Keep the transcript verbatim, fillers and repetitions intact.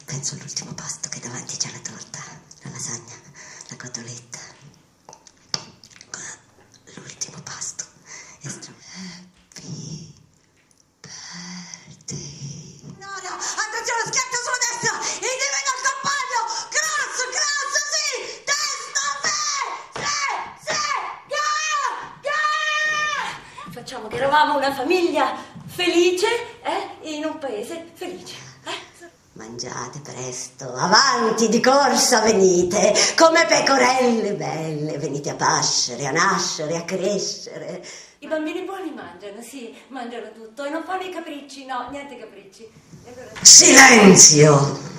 penso all'ultimo pasto che davanti c'è la torta, la lasagna, la cotoletta. L'ultimo pasto. Estro. Happy birthday. No, no, attenzione, schiaccia sulla destra, individuo il compagno, cross, cross, sì, destra, sì, sì, sì, yeah, yeah. Facciamo che eravamo una famiglia felice, eh, in un paese felice. Mangiate presto, avanti di corsa venite, come pecorelle belle, venite a pascere, a nascere, a crescere. I bambini buoni mangiano, sì, mangiano tutto e non fanno i capricci, no, niente capricci. E allora... Silenzio!